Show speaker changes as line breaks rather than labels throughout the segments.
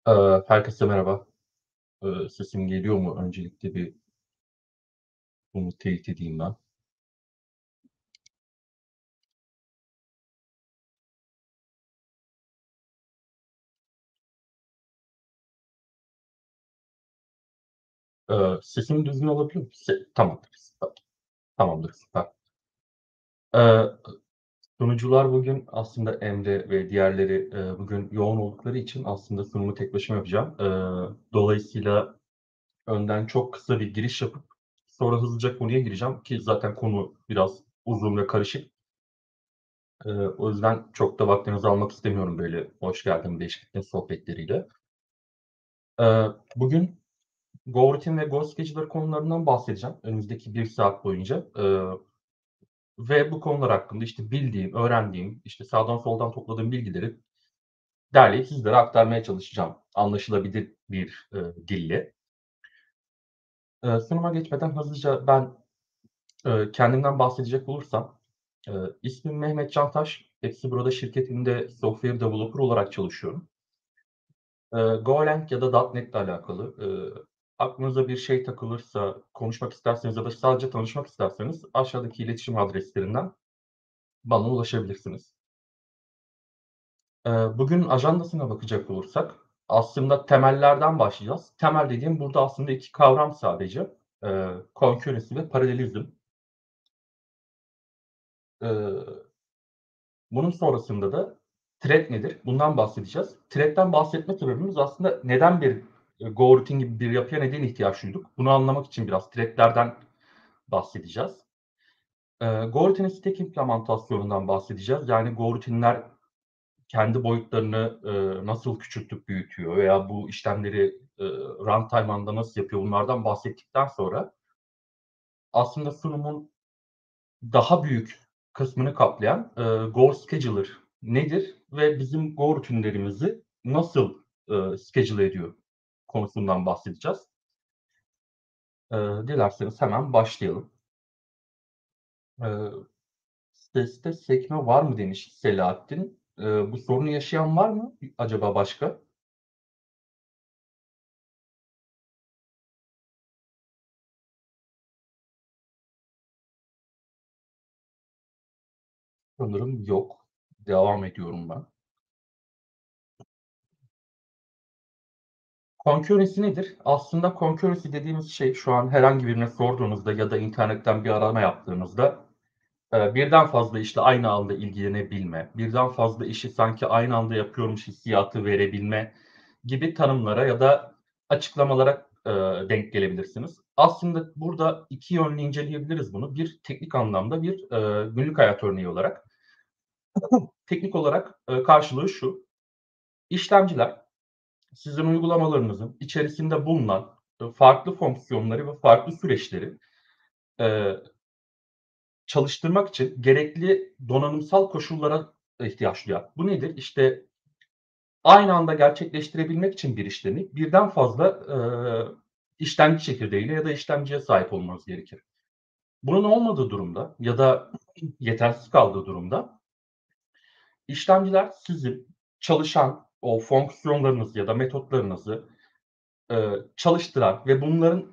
Herkese merhaba. Sesim geliyor mu? Öncelikle bir bunu teyit edeyim ben. Sesim düzgün olabiliyor mu? Tamamdır, süper. Tamamdır, süper. Eee, Sunucular bugün aslında Emre ve diğerleri, bugün yoğun oldukları için aslında sunumu tek başıma yapacağım. Dolayısıyla önden çok kısa bir giriş yapıp sonra hızlıca konuya gireceğim ki zaten konu biraz uzun ve karışık. O yüzden çok da vaktinizi almak istemiyorum böyle hoş geldin, beş gittin sohbetleriyle. Bugün GoRutin ve GoScheduler konularından bahsedeceğim önümüzdeki 1 saat boyunca. Ve bu konular hakkında, işte, bildiğim, öğrendiğim, işte, sağdan soldan topladığım bilgileri derleyip sizlere aktarmaya çalışacağım anlaşılabilir bir, dille. Sunuma geçmeden hızlıca ben, kendimden bahsedecek olursam, ismim Mehmet Cantaş. Hepsiburada şirketinde software developer olarak çalışıyorum. Golang ya da .NET ile alakalı, aklınıza bir şey takılırsa, konuşmak isterseniz ya da sadece tanışmak isterseniz aşağıdaki iletişim adreslerinden bana ulaşabilirsiniz. Bugünün ajandasına bakacak olursak aslında temellerden başlayacağız. Temel dediğim burada aslında 2 kavram sadece. Concurrency ve paralelizm. Eee, Bunun sonrasında da thread nedir? Bundan bahsedeceğiz. Thread'den bahsetme sebebimiz aslında neden bir, Go Routine gibi bir yapıya neden ihtiyaç duyduk? Bunu anlamak için biraz thread'lerden bahsedeceğiz. GoRoutin'in stack implementasyonundan bahsedeceğiz. Yani GoRoutin'ler kendi boyutlarını, nasıl küçültüp büyütüyor veya bu işlemleri, runtime anda nasıl yapıyor bunlardan bahsettikten sonra aslında sunumun daha büyük kısmını kaplayan, Go Scheduler nedir ve bizim Go rutinlerimizi nasıl, schedule ediyor konusundan bahsedeceğiz. Dilerseniz hemen başlayalım. Eee, Seste sekme var mı demiş Selahattin. Bu sorunu yaşayan var mı acaba başka? Sanırım yok. Devam ediyorum ben. Concurrency nedir? Aslında concurrency dediğimiz şey şu an herhangi birine sorduğunuzda ya da internetten bir arama yaptığınızda, birden fazla işle aynı anda ilgilenebilme, birden fazla işi sanki aynı anda yapıyormuş hissiyatı verebilme gibi tanımlara ya da açıklamalara, denk gelebilirsiniz. Aslında burada 2 yönlü inceleyebiliriz bunu. Bir teknik anlamda, bir, günlük hayat örneği olarak. Teknik olarak, karşılığı şu: İşlemciler sizin uygulamalarınızın içerisinde bulunan, farklı fonksiyonları ve farklı süreçleri, eee, çalıştırmak için gerekli donanımsal koşullara ihtiyaç duyar. Bu nedir? İşte, aynı anda gerçekleştirebilmek için bir işlemi birden fazla, işlemci çekirdeğine ya da işlemciye sahip olmanız gerekir. Bunun olmadığı durumda ya da yetersiz kaldığı durumda işlemciler sizin çalışan o fonksiyonlarınızı ya da metotlarınızı çalıştıran ve bunların,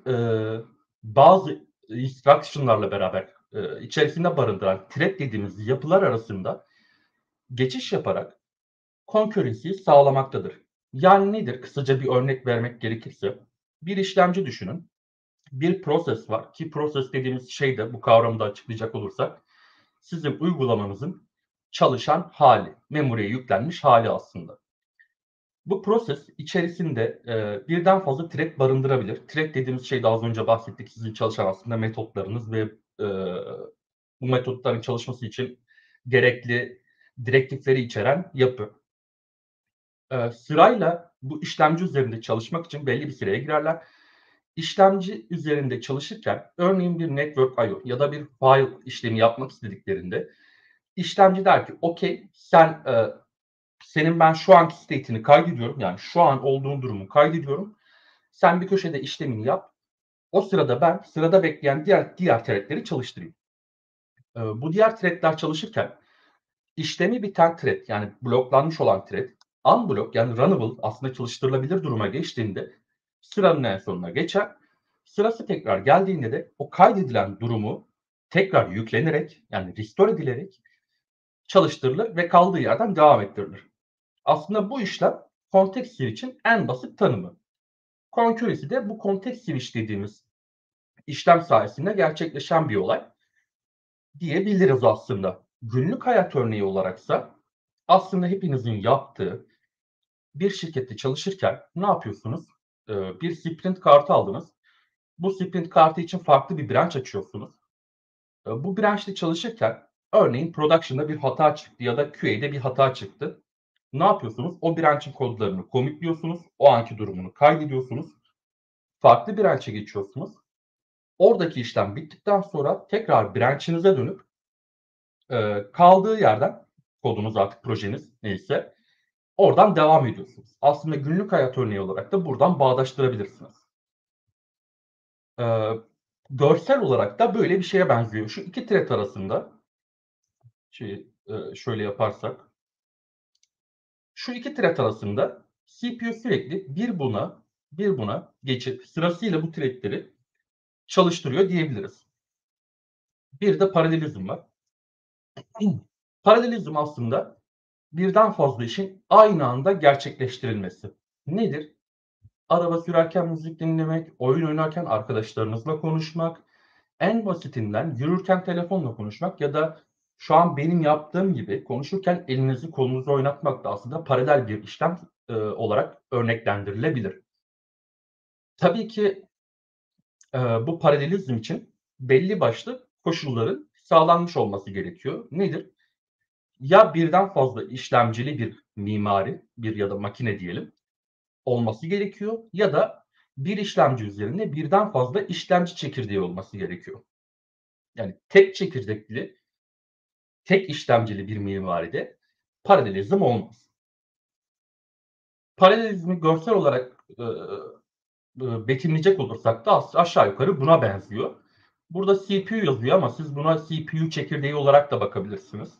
bazı instruction'larla beraber, içerisinde barındıran thread dediğimiz yapılar arasında geçiş yaparak concurrency'yi sağlamaktadır. Yani nedir? Kısaca bir örnek vermek gerekirse, bir işlemci düşünün. Bir proses var ki proses dediğimiz şey de bu kavramı da açıklayacak olursak sizin uygulamanızın çalışan hâli, memory'e yüklenmiş hâli aslında. Bu proses içerisinde, birden fazla thread barındırabilir. Thread dediğimiz şey de az önce bahsettik. Sizin çalışan aslında metotlarınız ve, eee, bu metotların çalışması için gerekli direktifleri içeren yapı. Sırayla bu işlemci üzerinde çalışmak için belli bir sıraya girerler. İşlemci üzerinde çalışırken örneğin bir network I/O ya da bir file işlemi yapmak istediklerinde işlemci der ki, "Okay, senin ben şu anki state'ini kaydediyorum. Yani şu an olduğun durumu kaydediyorum. Sen bir köşede işlemini yap. O sırada ben sırada bekleyen diğer thread'leri çalıştırayım." Bu diğer thread'ler çalışırken işlemi biten thread, yani bloklanmış olan thread, Unblock yani runnable aslında çalıştırılabilir duruma geçtiğinde sıranın en sonuna geçer. Sırası tekrar geldiğinde de o kaydedilen durumu tekrar yüklenerek yani restore edilerek çalıştırılır ve kaldığı yerden devam ettirilir. Aslında bu işlem context switch'in en basit tanımı. Concurrency de bu context switch dediğimiz işlem sayesinde gerçekleşen bir olay diyebiliriz aslında. Günlük hayat örneği olaraksa aslında hepinizin yaptığı bir şirkette çalışırken ne yapıyorsunuz? Bir sprint kartı aldınız. Bu sprint kartı için farklı bir branch açıyorsunuz. Bu branch'te çalışırken örneğin production'da bir hata çıktı ya da QA'de bir hata çıktı. Ne yapıyorsunuz? O branch'in kodlarını commitliyorsunuz. O anki durumunu kaydediyorsunuz. Farklı branch'e geçiyorsunuz. Oradaki işlem bittikten sonra tekrar branch'inize dönüp kaldığı yerden kodunuz artık projeniz neyse oradan devam ediyorsunuz. Aslında günlük hayat örneği olarak da buradan bağdaştırabilirsiniz. Eee, görsel olarak da böyle bir şeye benziyor. Şu 2 thread arasında şöyle yaparsak şu 2 thread arasında CPU sürekli bir buna geçip sırasıyla bu thread'leri çalıştırıyor diyebiliriz. Bir de paralelizm var. Paralelizm aslında birden fazla işin aynı anda gerçekleştirilmesi. Nedir? Araba sürerken müzik dinlemek, oyun oynarken arkadaşlarınızla konuşmak, en basitinden yürürken telefonla konuşmak ya da şu an benim yaptığım gibi konuşurken elinizi kolunuzu oynatmak da aslında paralel bir işlem, olarak örneklendirilebilir. Tabii ki, bu paralelizm için belli başlı koşulların sağlanmış olması gerekiyor. Nedir? Ya birden fazla işlemcili bir mimari, bir ya da makine diyelim, olması gerekiyor ya da bir işlemci üzerinde birden fazla işlemci çekirdeği olması gerekiyor. Yani tek çekirdekli, tek işlemcili bir mimaride paralelizm olmaz. Paralelizmi görsel olarak, betimleyecek olursak da aşağı yukarı buna benziyor. Burada CPU yazıyor ama siz buna CPU çekirdeği olarak da bakabilirsiniz.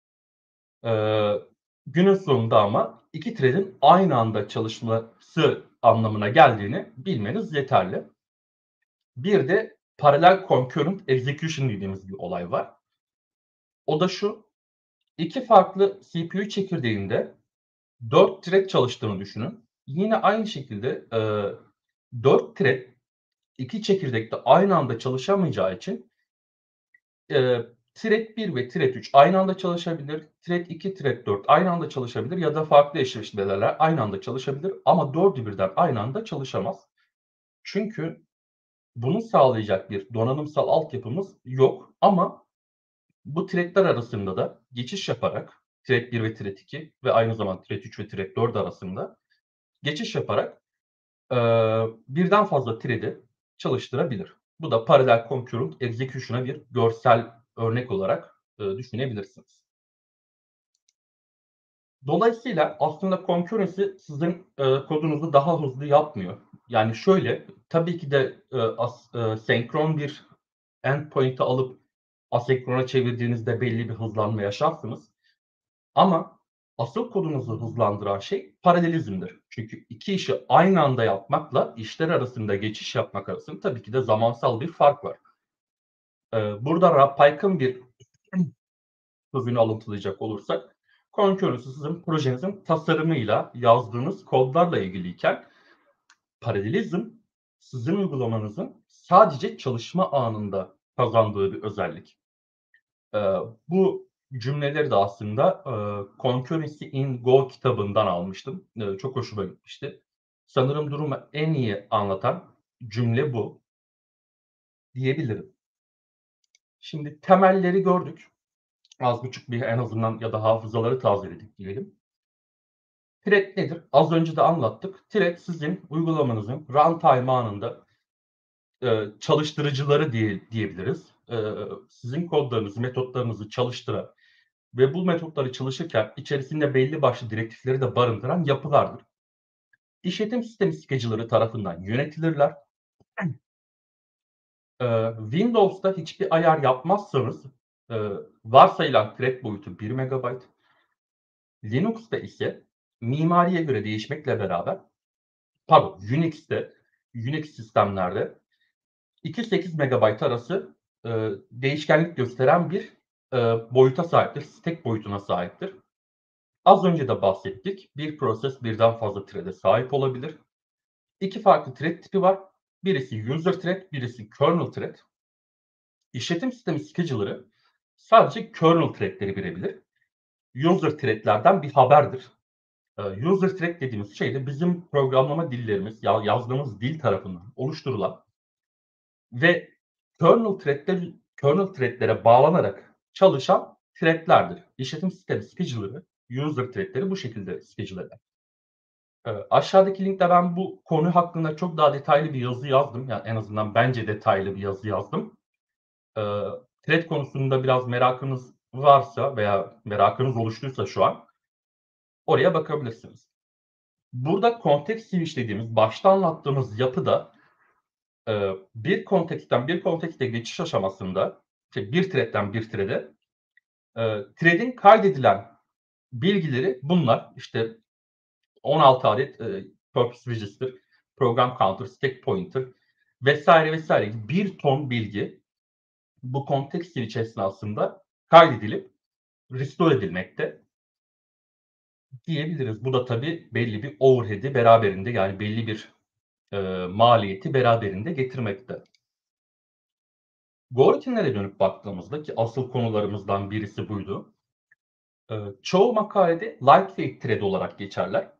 Eee, günün sonunda ama 2 thread'in aynı anda çalışması anlamına geldiğini bilmeniz yeterli. Bir de paralel concurrent execution dediğimiz bir olay var. O da şu, 2 farklı CPU çekirdeğinde 4 thread çalıştığını düşünün. Yine aynı şekilde, 4 thread 2 çekirdekte aynı anda çalışamayacağı için, thread 1 ve thread 3 aynı anda çalışabilir. Thread 2, thread 4 aynı anda çalışabilir ya da farklı eşleşmeler aynı anda çalışabilir ama 4'ü birden aynı anda çalışamaz. Çünkü bunu sağlayacak bir donanımsal altyapımız yok ama bu thread'ler arasında da geçiş yaparak thread 1 ve thread 2 ve aynı zamanda thread 3 ve thread 4 arasında geçiş yaparak, birden fazla thread'i çalıştırabilir. Bu da paralel concurrent execution'a bir görsel örnek olarak, düşünebilirsiniz. Dolayısıyla aslında concurrency sizin, kodunuzu daha hızlı yapmıyor. Yani şöyle, tabii ki de, senkron bir endpoint'i alıp asenkrona çevirdiğinizde belli bir hızlanma yaşarsınız. Ama asıl kodunuzu hızlandıran şey paralelizmdir. Çünkü 2 işi aynı anda yapmakla işler arasında geçiş yapmak arasında tabii ki de zamansal bir fark var. Burada Pike'ın bir sözünü alıntılayacak olursak, concurrency sizin projenizin tasarımıyla, yazdığınız kodlarla ilgiliyken paralelizm sizin uygulamanızın sadece çalışma anında kazandığı bir özellik. Bu cümleleri de aslında, Concurrency in Go kitabından almıştım. Çok hoşuma gitmişti. Sanırım durumu en iyi anlatan cümle bu diyebilirim. Şimdi temelleri gördük. Az buçuk bir en azından ya da hafızaları tazeledik diyelim. Thread nedir? Az önce de anlattık. Thread sizin uygulamanızın runtime anında, çalıştırıcıları diyebiliriz. Sizin kodlarınızı, metotlarınızı çalıştıran ve bu metotları çalışırken içerisinde belli başlı direktifleri de barındıran yapılardır. İşletim sistemi scheduler'ı tarafından yönetilirler. Windows'ta hiçbir ayar yapmazsanız, varsayılan thread boyutu 1 MB. Linux'ta ise mimariye göre değişmekle beraber, pardon, Unix sistemlerde 2-8 megabayt arası, değişkenlik gösteren bir, boyuta sahiptir. Stack boyutuna sahiptir. Az önce de bahsettik. Bir proses birden fazla thread'e sahip olabilir. 2 farklı thread tipi var. Birisi user thread, birisi kernel thread. İşletim sistemi scheduler'ı sadece kernel thread'leri bilebilir. User thread'lerden bir haberdir. User thread dediğimiz şey de bizim programlama dillerimiz, yazdığımız dil tarafından oluşturulan ve kernel thread'lere bağlanarak çalışan thread'lerdir. İşletim sistemi scheduler'ı, user thread'leri bu şekilde schedule eder. Aşağıdaki linkte ben bu konu hakkında çok daha detaylı bir yazı yazdım. Yani en azından bence detaylı bir yazı yazdım. Thread konusunda biraz merakınız varsa veya merakınız oluştuysa şu an oraya bakabilirsiniz. Burada context switch dediğimiz başta anlattığımız yapıda bir konteksten bir kontekste geçiş aşamasında bir thread'den bir thread'e thread'in kaydedilen bilgileri bunlar. İşte 16 adet purpose register, program counter, stack pointer vesaire vesaire gibi bir ton bilgi bu context switch esnasında kaydedilip restore edilmekte diyebiliriz. Bu da tabii belli bir overhead'i beraberinde, yani belli bir maliyeti beraberinde getirmekte. Go-rutinlere dönüp baktığımızda, ki asıl konularımızdan birisi buydu. Çoğu makalede lightweight thread olarak geçerler.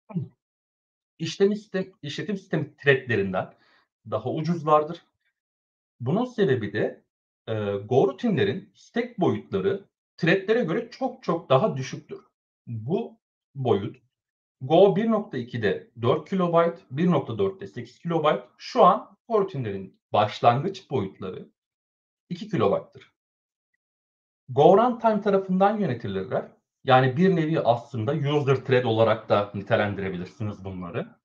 İşletim sistemi threadlerinden daha ucuzlardır. Bunun sebebi de go-rutinlerin stack boyutları threadlere göre çok çok daha düşüktür. Bu boyut Go 1.2'de 4 kilobayt, 1.4'te 8 kilobayt. Şu an go-rutinlerin başlangıç boyutları 2 kilobayttır. Go runtime tarafından yönetilirler. Yani bir nevi aslında user thread olarak da nitelendirebilirsiniz bunları.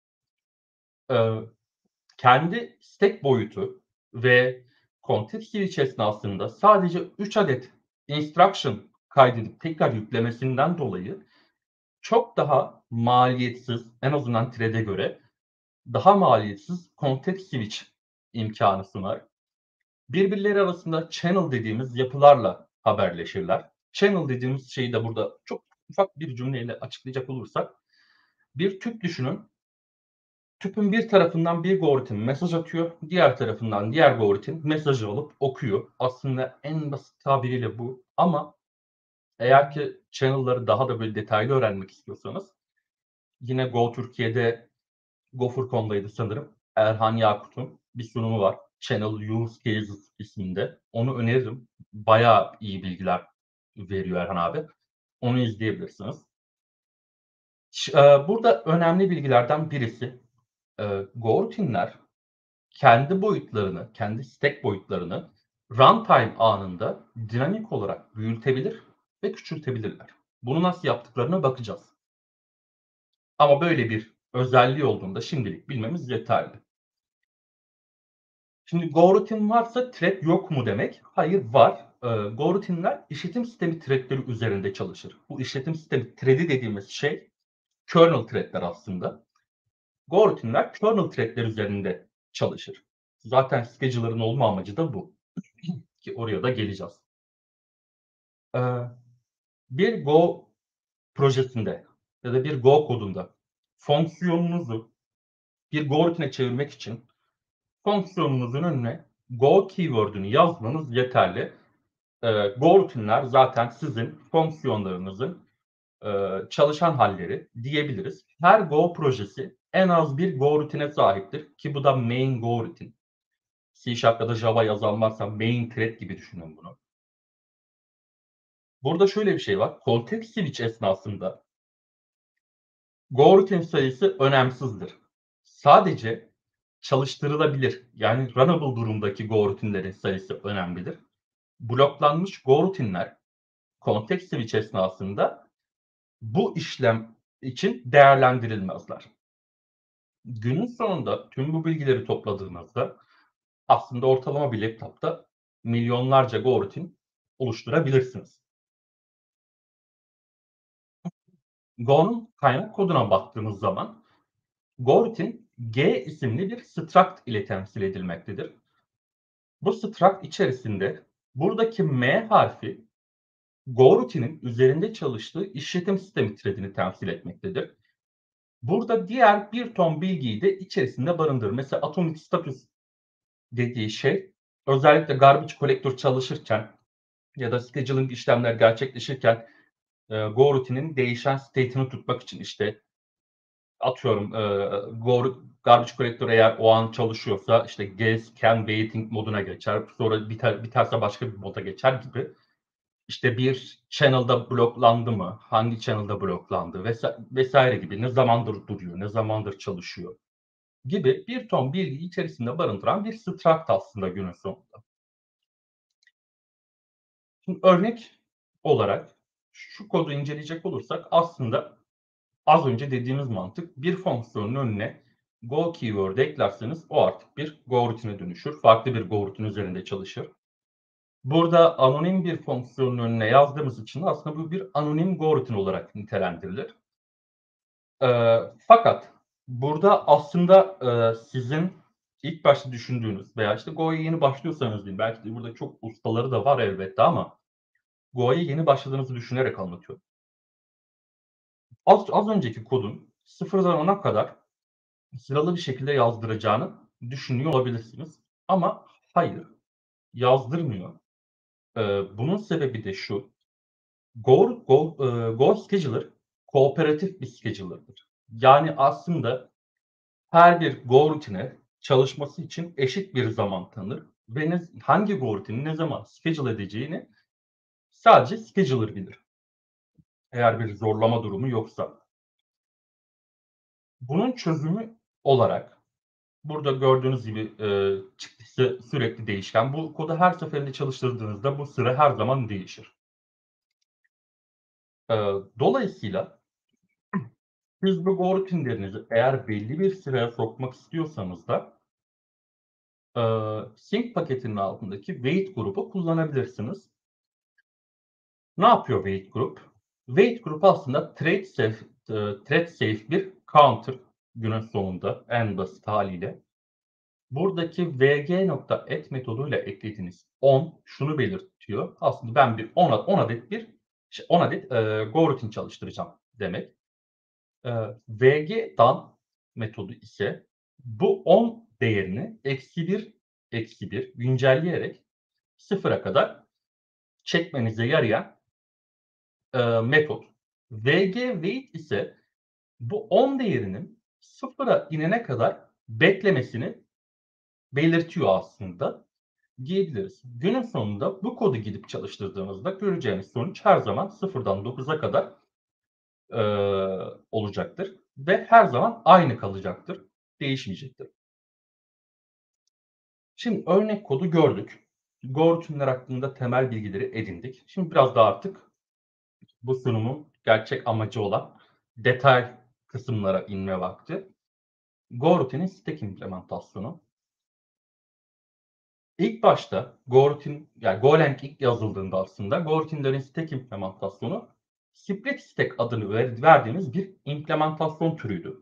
Kendi stack boyutu ve context switch esnasında sadece 3 adet instruction kaydedip tekrar yüklemesinden dolayı çok daha maliyetsiz, en azından thread'e göre daha maliyetsiz context switch imkanı sunar. Birbirleri arasında channel dediğimiz yapılarla haberleşirler. Channel dediğimiz şeyi de burada çok ufak bir cümleyle açıklayacak olursak, bir tüp düşünün. Tüpün bir tarafından bir go-rutin mesaj atıyor, diğer tarafından diğer go-rutin mesajı alıp okuyor. Aslında en basit tabiriyle bu, ama eğer ki channel'ları daha da böyle detaylı öğrenmek istiyorsanız, yine Go Türkiye'de, Gofur.com'daydı sanırım, Erhan Yakut'un bir sunumu var. Channel Use Cases isminde. Onu öneririm. Bayağı iyi bilgiler veriyor Erhan abi. Onu izleyebilirsiniz. Burada önemli bilgilerden birisi, go-rutinler kendi boyutlarını, kendi stack boyutlarını runtime anında dinamik olarak büyütebilir ve küçültebilirler. Bunu nasıl yaptıklarına bakacağız. Ama böyle bir özelliği olduğunu da şimdilik bilmemiz yeterli. Şimdi go-rutin varsa thread yok mu demek? Hayır, var. Go-rutinler işletim sistemi threadleri üzerinde çalışır. Bu işletim sistemi thread'i dediğimiz şey kernel thread'ler aslında. Go-rutinler kernel thread'ler üzerinde çalışır. Zaten scheduler'ın olma amacı da bu. Ki oraya da geleceğiz. Bir Go projesinde ya da bir Go kodunda fonksiyonunuzu bir Go rutine çevirmek için fonksiyonunuzun önüne Go keyword'ünü yazmanız yeterli. Go rutinler zaten sizin fonksiyonlarınızın çalışan halleri diyebiliriz. Her Go projesi en az bir Go rutine sahiptir ki bu da main Go rutin. C# ya da Java yazan varsa main thread gibi düşünün bunu. Burada şöyle bir şey var. Context switch esnasında Go rutin sayısı önemsizdir. Sadece çalıştırılabilir, yani runnable durumdaki Go rutinlerin sayısı önemlidir. Bloklanmış Go rutinler context switch esnasında bu işlem için değerlendirilmezler. Günün sonunda tüm bu bilgileri topladığınızda aslında ortalama bir laptopta milyonlarca Go rutin oluşturabilirsiniz. Go'nun kaynak koduna baktığımız zaman Go-rutin G isimli bir struct ile temsil edilmektedir. Bu struct içerisinde buradaki M harfi Go-rutinin üzerinde çalıştığı işletim sistemi thread'ini temsil etmektedir. Burada diğer bir ton bilgiyi de içerisinde barındırır. Mesela atomic status dediği şey özellikle garbage collector çalışırken ya da scheduling işlemler gerçekleşirken Go-rutinin değişen state'ini tutmak için işte atıyorum garbage collector eğer o an çalışıyorsa işte can waiting moduna geçer. Sonra biterse başka bir moda geçer gibi. İşte bir channel'da bloklandı mı? Hangi channel'da bloklandı? Vesaire gibi. Ne zamandır duruyor? Ne zamandır çalışıyor? Gibi bir ton bilgi içerisinde barındıran bir struct aslında günün sonunda. Şimdi örnek olarak şu kodu inceleyecek olursak aslında az önce dediğimiz mantık bir fonksiyonun önüne Go keyword eklerseniz o artık bir Go rutine dönüşür. Farklı bir Go rutin üzerinde çalışır. Burada anonim bir fonksiyonun önüne yazdığımız için aslında bu bir anonim Go rutin olarak nitelendirilir. Fakat burada aslında sizin ilk başta düşündüğünüz veya işte Go'ya yeni başlıyorsanız diyeyim, belki de burada çok ustaları da var elbette ama Go'ya yeni başladığınızı düşünerek anlatıyorum. Az önceki kodun sıfırdan 10'a kadar sıralı bir şekilde yazdıracağını düşünüyor olabilirsiniz. Ama hayır, yazdırmıyor. Bunun sebebi de şu: Go Scheduler kooperatif bir scheduler'dır. Yani aslında her bir Go rutine çalışması için eşit bir zaman tanır ve hangi Go rutini ne zaman schedule edeceğini sadece scheduler bilir. Eğer bir zorlama durumu yoksa. Bunun çözümü olarak burada gördüğünüz gibi çıktısı sürekli değişken. Bu kodu her seferinde çalıştırdığınızda bu sıra her zaman değişir. Dolayısıyla siz bu Go rutinlerinizi eğer belli bir sıraya sokmak istiyorsanız da sync paketinin altındaki wait grubu kullanabilirsiniz. Ne yapıyor wait grup? Wait grup aslında thread safe bir counter günün sonunda en basit haliyle. Buradaki vg.add metoduyla eklediğiniz 10 şunu belirtiyor. Aslında ben bir 10 adet 10 adet Go rutin çalıştıracağım demek. Vg done metodu ise bu 10 değerini -1 güncelleyerek sıfıra kadar çekmenize yarayan metot. Vg wait ise bu 10 değerinin sıfıra inene kadar beklemesini belirtiyor aslında diyebiliriz. Günün sonunda bu kodu gidip çalıştırdığınızda göreceğiniz sonuç her zaman sıfırdan 9'a kadar olacaktır ve her zaman aynı kalacaktır, değişmeyecektir. Şimdi örnek kodu gördük. Go rutinler hakkında temel bilgileri edindik. Şimdi biraz daha artık bu sunumun gerçek amacı olan detay kısımlara inme vakti. Go rutinin stack implementasyonu. İlk başta Go-rutin, yani Golang ilk yazıldığında aslında Go-rutinlerin stack implementasyonu split stack adını verdiğimiz bir implementasyon türüydü.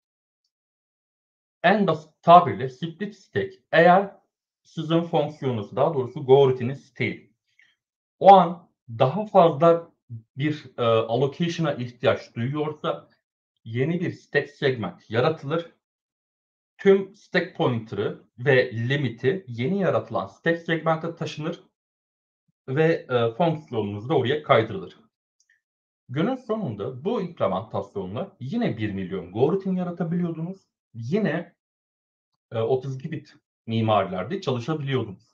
En basit tabirle split stack eğer sizin fonksiyonunuz, daha doğrusu Go-rutinin state o an daha fazla bir allocation'a ihtiyaç duyuyorsa yeni bir stack segment yaratılır. Tüm stack pointer'ı ve limit'i yeni yaratılan stack segment'e taşınır ve fonksiyonunuz da oraya kaydırılır. Günün sonunda bu implementasyonla yine 1 milyon Go rutin yaratabiliyordunuz. Yine 32 bit mimarilerde çalışabiliyordunuz.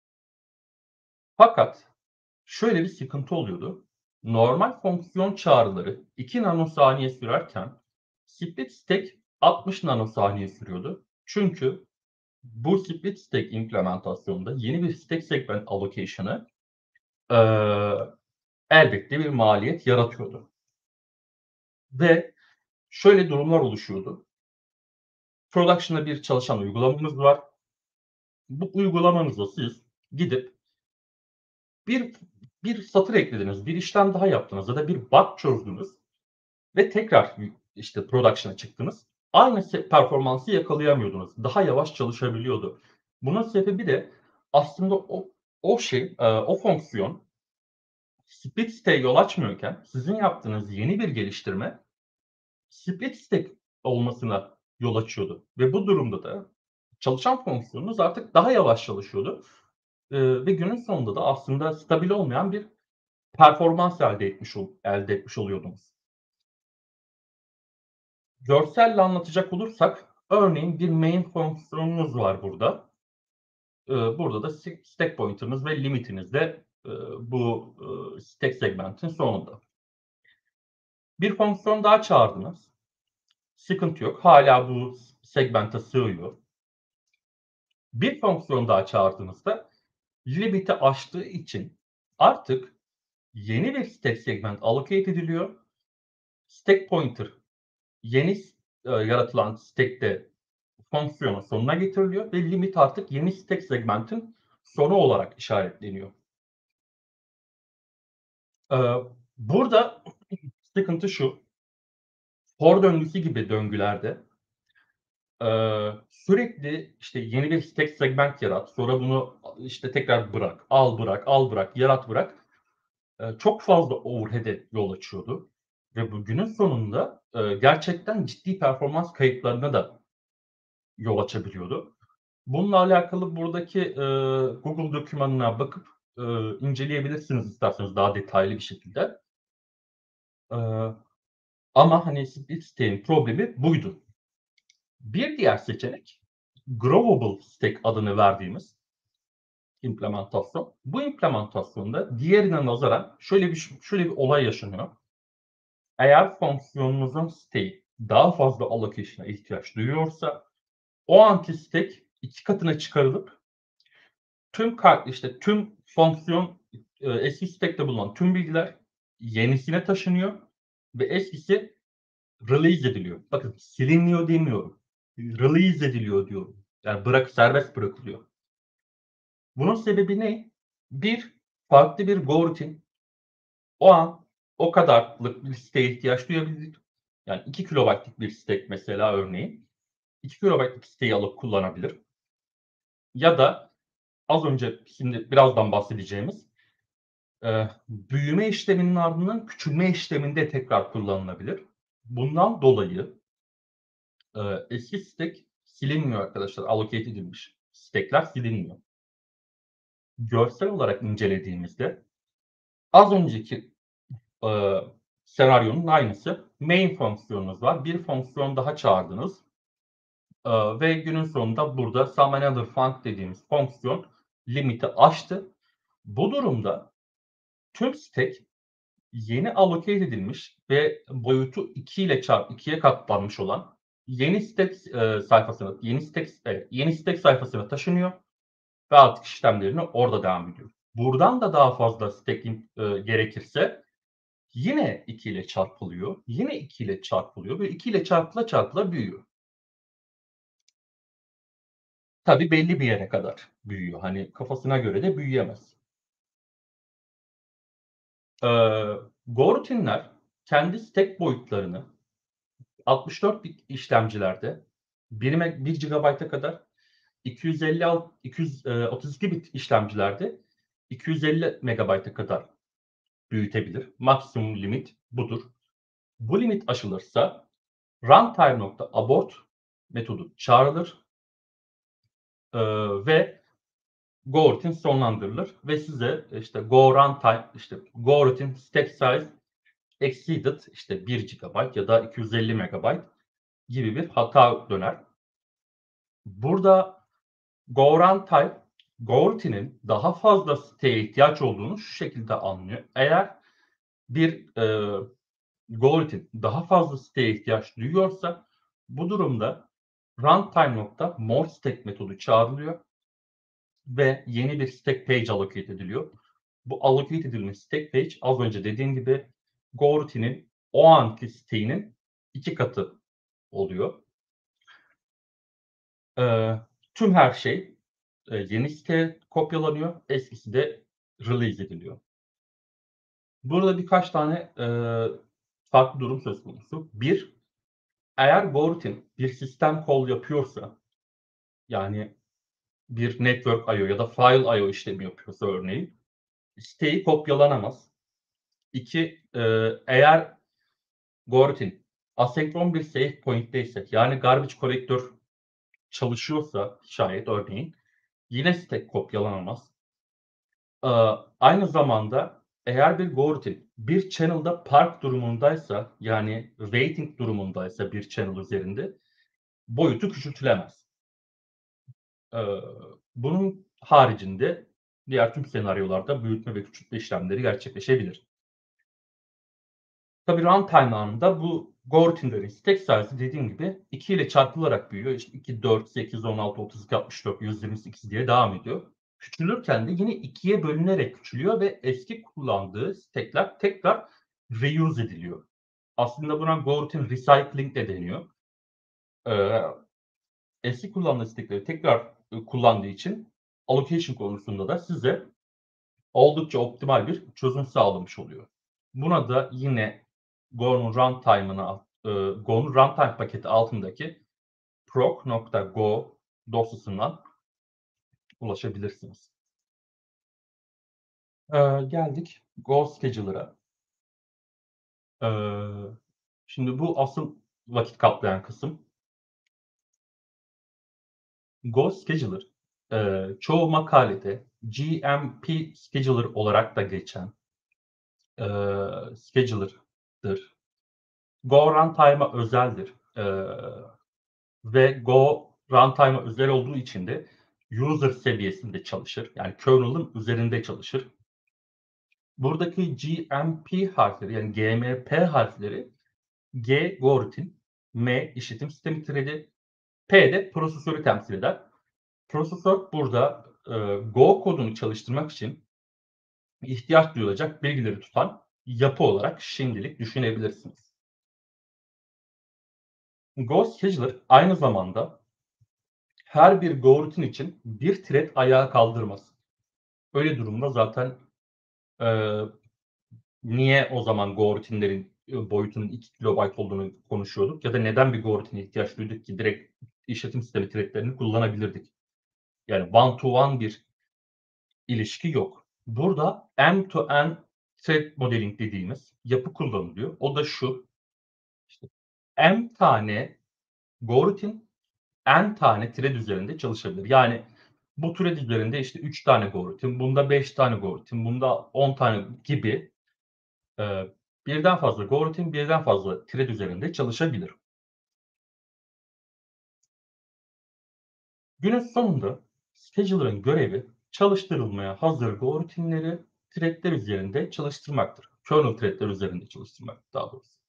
Fakat şöyle bir sıkıntı oluyordu. Normal fonksiyon çağrıları 2 nanosaniye sürerken split stack 60 nanosaniye sürüyordu. Çünkü bu split stack implementasyonunda yeni bir stack segment allocation'ı elbette bir maliyet yaratıyordu. Ve şöyle durumlar oluşuyordu. Production'da bir çalışan uygulamamız var. Bu uygulamanızda siz gidip bir satır eklediniz, bir işlem daha yaptınız ya da bir bug çözdünüz ve tekrar işte production'a çıktınız. Aynı performansı yakalayamıyordunuz. Daha yavaş çalışabiliyordu. Bunun sebebi de aslında o fonksiyon split stack'e yol açmıyorken sizin yaptığınız yeni bir geliştirme split stack olmasına yol açıyordu ve bu durumda da çalışan fonksiyonunuz artık daha yavaş çalışıyordu, ve günün sonunda da aslında stabil olmayan bir performans elde etmiş oluyordunuz. Görselle anlatacak olursak, örneğin bir main fonksiyonunuz var burada. Burada da stack pointer'ınız ve limitiniz de, bu, stack segment'in sonunda. Bir fonksiyon daha çağırdınız. Sıkıntı yok. Hâlâ bu segment'e sığıyor. Bir fonksiyon daha çağırdığınızda limit'i aştığı için artık yeni bir stack segment allocate ediliyor. Stack pointer yeni yaratılan stack'te fonksiyonun sonuna getiriliyor ve limit artık yeni stack segment'in sonu olarak işaretleniyor. Burada sıkıntı şu, for döngüsü gibi döngülerde, sürekli işte yeni bir stack segment yarat, sonra bunu işte tekrar bırak, al bırak, al bırak, yarat bırak, çok fazla overhead'e yol açıyordu ve bu günün sonunda, gerçekten ciddi performans kayıplarına da yol açabiliyordu. Bununla alakalı buradaki, Google dokümanına bakıp, inceleyebilirsiniz isterseniz daha detaylı bir şekilde. Eee, ama hani split stack'in problemi buydu. Bir diğer seçenek Growable Stack adını verdiğimiz implementasyon. Bu implementasyonda diğerine nazaran şöyle bir olay yaşanıyor. Eğer fonksiyonunuzun stack'i daha fazla allocation'a ihtiyaç duyuyorsa o anki stack 2 katına çıkarılıp tüm fonksiyon, eski stack'te bulunan tüm bilgiler yenisine taşınıyor ve eskisi release ediliyor. Bakın silinmiyor demiyorum. Release ediliyor diyorum. Yani serbest bırakılıyor. Bunun sebebi ne? Farklı bir go rutin o an o kadarlık bir site'ye ihtiyaç duyabilir. Yani 2 kilobaytlık bir stack mesela örneğin 2 kilobaytlık siteyi alıp kullanabilir. Ya da az önce şimdi birazdan bahsedeceğimiz, büyüme işleminin ardından küçülme işleminde tekrar kullanılabilir. Bundan dolayı, eski stack silinmiyor arkadaşlar, allocate edilmiş stack'ler silinmiyor. Görsel olarak incelediğimizde az önceki, eee, senaryonun aynısı. Main fonksiyonunuz var. Bir fonksiyon daha çağırdınız, ve günün sonunda burada some another func dediğimiz fonksiyon limiti aştı. Bu durumda tüm stack yeni allocate edilmiş ve boyutu 2 ile 2'ye katlanmış olan yeni stack sayfasına taşınıyor ve artık işlemlerine orada devam ediyor. Buradan da daha fazla stacking, gerekirse yine 2 ile çarpılıyor, yine 2 ile çarpılıyor ve 2 ile çarpıla çarpıla büyüyor. Tabii belli bir yere kadar büyüyor. Hani kafasına göre de büyüyemez. Goroutiner kendi stack boyutlarını 64 bit işlemcilerde 1 GB'a kadar, 32 bit işlemcilerde 250 MB'a kadar büyütebilir. Maksimum limit budur. Bu limit aşılırsa runtime.abort metodu çağrılır, ve goroutine sonlandırılır ve size işte goroutine stack size exceeded işte 1 GB ya da 250 MB gibi bir hata döner. Burada goroutine'in daha fazla siteye ihtiyaç olduğunu şu şekilde anlıyor. Eğer bir, goroutine daha fazla siteye ihtiyaç duyuyorsa bu durumda runtime.moreStack metodu çağrılıyor ve yeni bir stack page allocate ediliyor. Bu allocate edilmiş stack page az önce dediğim gibi goroutine'in o anki stack'inin 2 katı oluyor. Tüm her şey, yeni siteye kopyalanıyor, eskisi de release ediliyor. Burada birkaç tane, farklı durum söz konusu. Bir, eğer Goroutine bir sistem call yapıyorsa, yani bir network I/O ya da file I/O işlemi yapıyorsa örneğin, siteyi kopyalanamaz. 2, eğer Goroutine asenkron bir save point'teyse, yani garbage collector çalışıyorsa şayet örneğin, yine site kopyalanamaz. Aynı zamanda eğer bir Goroutine bir channel'da park durumundaysa, yani waiting durumundaysa bir channel üzerinde, boyutu küçültülemez. Eee, Bunun haricinde diğer tüm senaryolarda büyütme ve küçültme işlemleri gerçekleşebilir. Tabii runtime anında bu Goroutine'lerin stack size'ı dediğim gibi 2 ile çarpılarak büyüyor. İşte 2, 4, 8, 16, 32, 64, 128 diye devam ediyor. Küçülürken de yine 2'ye bölünerek küçülüyor ve eski kullandığı stack'ler tekrar reuse ediliyor. Aslında buna Goroutine recycling de deniyor. Eee, Eski kullandığı stack'leri tekrar kullandığı için allocation konusunda da size oldukça optimal bir çözüm sağlamış oluyor. Buna da yine Go'nun runtime paketi altındaki proc.go dosyasından ulaşabilirsiniz. Geldik Go Scheduler'a. Eee, Şimdi bu asıl vakit kaplayan kısım. Go Scheduler, çoğu makalede GMP Scheduler olarak da geçen scheduler'dır. Go Runtime'a özeldir. Ve Go runtime'a özel olduğu için de user seviyesinde çalışır. Yani kernel'ın üzerinde çalışır. Buradaki GMP harfleri, yani GMP harfleri G Goroutine, M işletim sistemi thread'i, P de prosesörü temsil eder. Prosesör burada Go kodunu çalıştırmak için ihtiyaç duyulacak bilgileri tutan yapı olarak şimdilik düşünebilirsiniz. Go Scheduler aynı zamanda her bir Goroutine için bir thread ayağa kaldırmaz. Öyle durumda zaten, eee, niye o zaman Goroutine'lerin, boyutunun 2 kilobayt olduğunu konuşuyorduk ya da neden bir Goroutine'e ihtiyaç duyduk ki direkt işletim sistemi thread'lerini kullanabilirdik. Yani one to one bir ilişki yok. Burada end to end thread modeling dediğimiz yapı kullanılıyor. O da şu, işte m tane Goroutine n tane thread üzerinde çalışabilir. Yani bu thread üzerinde işte 3 tane Goroutine, bunda 5 tane Goroutine, bunda 10 tane gibi, birden fazla Goroutine, birden fazla thread üzerinde çalışabilir. Günün sonunda scheduler'ın görevi çalıştırılmaya hazır Goroutine'leri thread'ler üzerinde çalıştırmaktır. Kernel thread'ler üzerinde çalıştırmak daha doğrusu.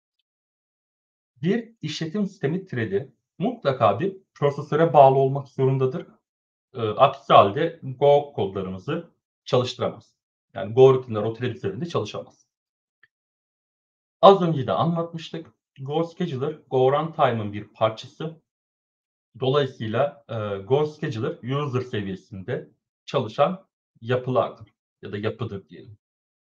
Bir işletim sistemi thread'i mutlaka bir prosesöre bağlı olmak zorundadır. Aksi halde Go kodlarımızı çalıştıramaz. Yani Goroutine'ler o thread üzerinde çalışamaz. Az önce de anlatmıştık. Go Scheduler, Go Runtime'ın bir parçası. Dolayısıyla, Go Scheduler user seviyesinde çalışan yapılardır ya da yapıdır diyelim.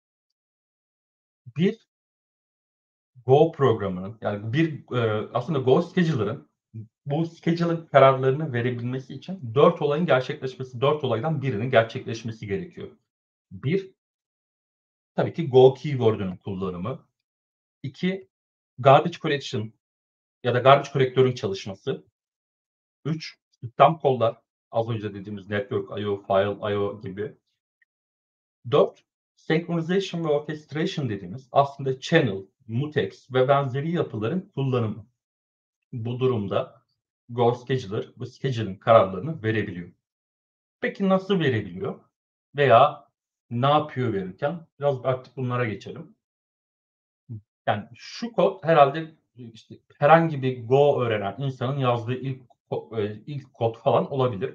Bir Go programının, yani aslında Go Scheduler'ın bu scheduling kararlarını verebilmesi için 4 olayın gerçekleşmesi, 4 olaydan birinin gerçekleşmesi gerekiyor. Bir, tabii ki Go keyword'ünün kullanımı. 2, garbage collection ya da garbage collector'ın çalışması. 3, sistem call'lar, az önce dediğimiz network I/O, file I/O gibi. 4, synchronization ve orchestration dediğimiz aslında channel, mutex ve benzeri yapıların kullanımı. Bu durumda Go Scheduler bu scheduling kararlarını verebiliyor. Peki nasıl verebiliyor? Veya ne yapıyor verirken? Biraz artık bunlara geçelim. Yani şu kod herhâlde, işte, herhangi bir Go öğrenen insanın yazdığı ilk kod falan olabilir.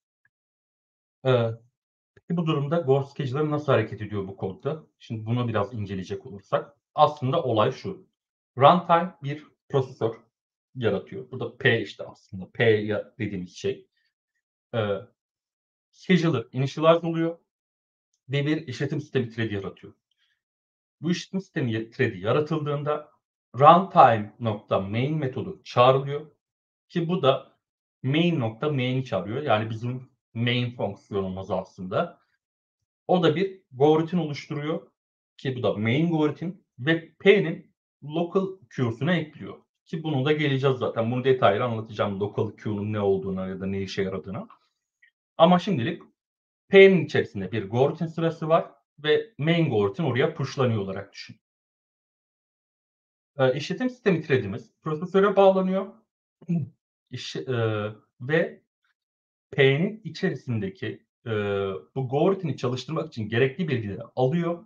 Eee, peki bu durumda Go Scheduler nasıl hareket ediyor bu kodda? Şimdi bunu biraz inceleyecek olursak aslında olay şu: runtime bir prosesör yaratıyor. Burada P işte aslında P ya dediğimiz şey. Eee, Scheduler initialize oluyor ve bir işletim sistemi thread yaratıyor. Bu işletim sistemi thread'i yaratıldığında runtime.main metodu çağrılıyor ki bu da main.main'i çağırıyor. Yani bizim main fonksiyonumuz aslında. O da bir go rutin oluşturuyor ki bu da main go rutin ve P'nin local queue'suna ekliyor. Ki bunu da geleceğiz zaten. Bunu detaylı anlatacağım local queue'nun ne olduğuna ya da ne işe yaradığına. Ama şimdilik P'nin içerisinde bir go rutin sırası var ve main go rutin oraya pushlanıyor olarak düşün. İşletim sistemi thread'imiz prosesöre bağlanıyor. İş, ve P'nin içerisindeki bu go rutin'i çalıştırmak için gerekli bilgileri alıyor.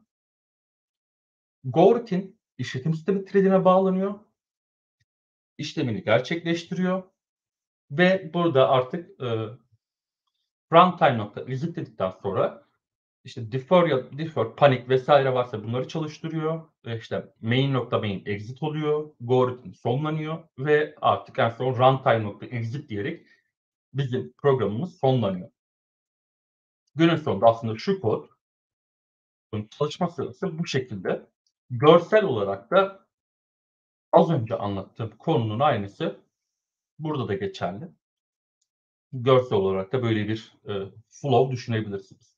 Go rutin işletim sistemi thread'ine bağlanıyor. İşlemini gerçekleştiriyor ve burada artık runtime.exit dedikten sonra işte defer, panic vesaire varsa bunları çalıştırıyor. İşte main.main exit oluyor. Go rutin sonlanıyor ve artık en son runtime.exit diyerek bizim programımız sonlanıyor. Günün sonunda aslında şu kod çalışma sırası bu şekilde. Görsel olarak da az önce anlattığım konunun aynısı burada da geçerli. Görsel olarak da böyle bir flow düşünebilirsiniz.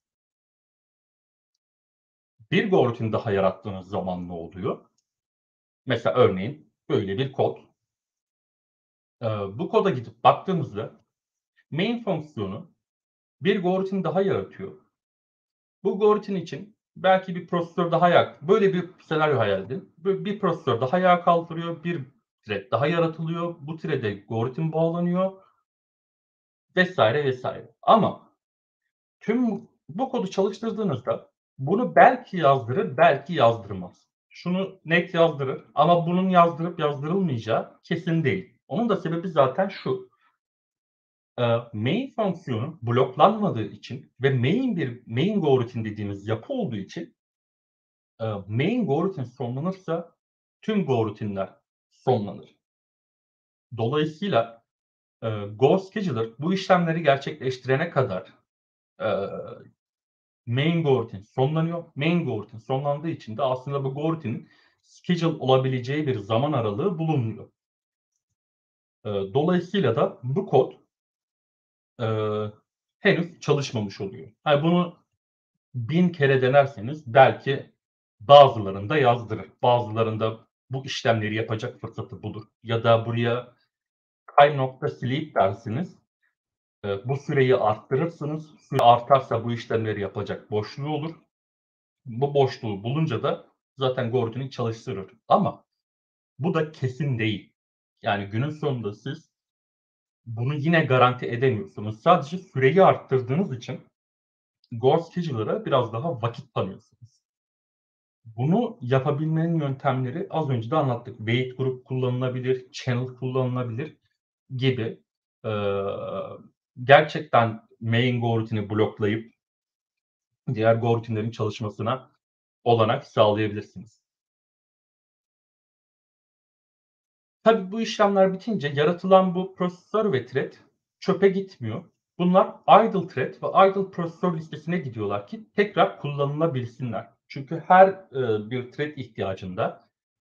Bir go rutin daha yarattığınız zaman ne oluyor? Mesela örneğin böyle bir kod. Bu koda gidip baktığımızda main fonksiyonu bir go rutin daha yaratıyor. Bu go rutin için belki bir prosesör daha böyle bir senaryo hayal edin. Böyle bir prosesör daha ayağa kaldırıyor, bir thread daha yaratılıyor. Bu thread'e go rutin bağlanıyor vesaire vesaire. Ama tüm bu kodu çalıştırdığınızda bunu belki yazdırır, belki yazdırmaz. Şunu net yazdırır ama bunun yazdırıp yazdırılmayacağı kesin değil. Onun da sebebi zaten şu. Main fonksiyonu bloklanmadığı için ve main go routine dediğimiz yapı olduğu için main go routine sonlanırsa tüm go routin'ler sonlanır. Dolayısıyla Go Scheduler bu işlemleri gerçekleştirene kadar eee main go routine sonlanıyor. Main go routine sonlandığı için de aslında bu go routine'in schedule olabileceği bir zaman aralığı bulunmuyor. Dolayısıyla da bu kod henüz çalışmamış oluyor. Yani bunu 1000 kere denerseniz belki bazılarında yazdırır. Bazılarında bu işlemleri yapacak fırsatı bulur. Ya da buraya time.sleep dersiniz. Bu süreyi arttırırsınız. Süre artarsa bu işlemleri yapacak boşluğu olur. Bu boşluğu bulunca da zaten Gordon'u çalıştırır. Ama bu da kesin değil. Yani günün sonunda siz bunu yine garanti edemiyorsunuz. Sadece süreyi arttırdığınız için Go Scheduler'a biraz daha vakit tanıyorsunuz. Bunu yapabilmenin yöntemleri az önce de anlattık. Wait Group kullanılabilir, Channel kullanılabilir gibi. Eee, gerçekten main Go routine'i bloklayıp diğer Go routinelerin çalışmasına olanak sağlayabilirsiniz. Tabii bu işlemler bitince yaratılan bu prosesör ve thread çöpe gitmiyor. Bunlar idle thread ve idle prosesör listesine gidiyorlar ki tekrar kullanılabilsinler. Çünkü her bir thread ihtiyacında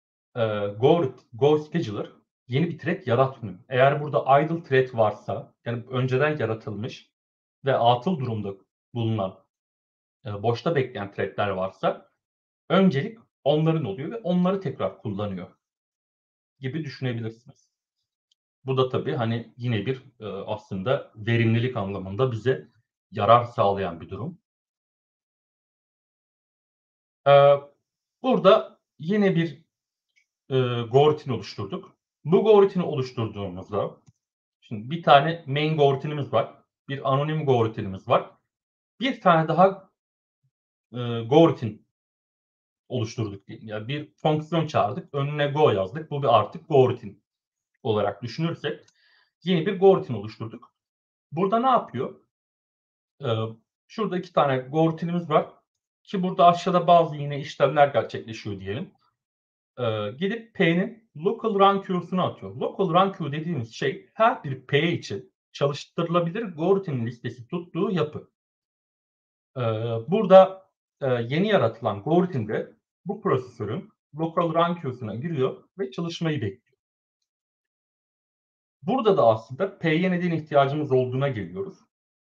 Go Scheduler yeni bir thread yaratmıyor. Eğer burada idle thread varsa, yani önceden yaratılmış ve atıl durumda bulunan, boşta bekleyen thread'ler varsa öncelik onların oluyor ve onları tekrar kullanıyor gibi düşünebilirsiniz. Bu da tabii, hani, yine bir, aslında verimlilik anlamında bize yarar sağlayan bir durum. Eee, burada yine bir, go rutin oluşturduk. Bu go rutini oluşturduğumuzda şimdi bir tane main go rutinimiz var. Bir anonim go rutinimiz var. Bir tane daha, go rutin oluşturduk diyelim. Yani bir fonksiyon çağırdık, önüne go yazdık. Bu bir artık go rutin olarak düşünürsek yeni bir go rutin oluşturduk. Burada ne yapıyor? Eee, şurada 2 tane go rutinimiz var ki burada aşağıda bazı yine işlemler gerçekleşiyor diyelim. Gidip P'nin local run queue'suna atıyor. Local run queue dediğimiz şey her bir P için çalıştırılabilir go rutin listesi tuttuğu yapı. Burada, yeni yaratılan go rutinde bu prosesörün local run queue'suna giriyor ve çalışmayı bekliyor. Burada da aslında PYN'den ihtiyacımız olduğuna geliyoruz.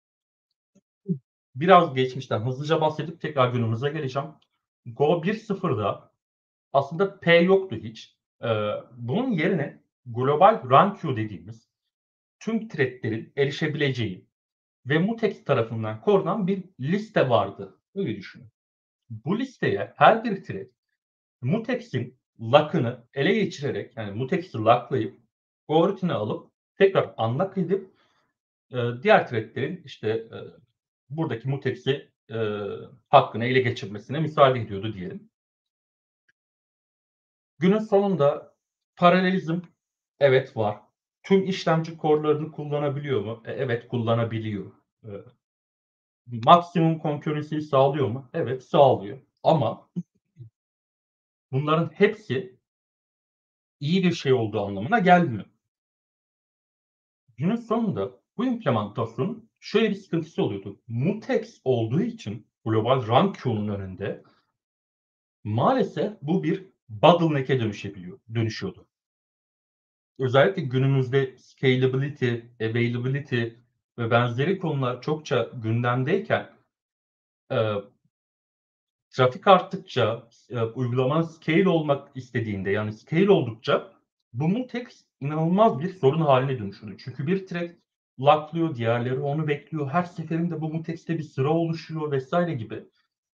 Biraz geçmişten hızlıca bahsedip tekrar günümüze geleceğim. Go 1.0'da aslında P yoktu hiç. Bunun yerine global run queue dediğimiz tüm thread'lerin erişebileceği ve mutex tarafından korunan bir liste vardı. Öyle düşünün. Bu listeye her bir thread mutex'in lock'ını ele geçirerek, yani mutex'i lock'layıp go route'ine alıp tekrar unlock edip diğer thread'lerin işte buradaki mutex'i hakkını ele geçirmesine müsaade ediyordu diyelim. Günün sonunda paralelizm evet var. Tüm işlemci core'larını kullanabiliyor mu? Evet, kullanabiliyor. Maksimum concurrency'yi sağlıyor mu? Evet, sağlıyor. Ama bunların hepsi iyi bir şey olduğu anlamına gelmiyor. Günün sonunda bu implementasyonun şöyle bir sıkıntısı oluyordu. Mutex olduğu için global run queue'nun önünde maalesef bu bir bottleneck'e dönüşüyordu. Özellikle günümüzde scalability, availability ve benzeri konular çokça gündemdeyken trafik arttıkça, uygulamanın scale olmak istediğinde, yani scale oldukça bu mutex inanılmaz bir sorun haline dönüşüyor. Çünkü bir thread locklıyor, diğerleri onu bekliyor. Her seferinde bu mutex'te bir sıra oluşuyor vesaire gibi.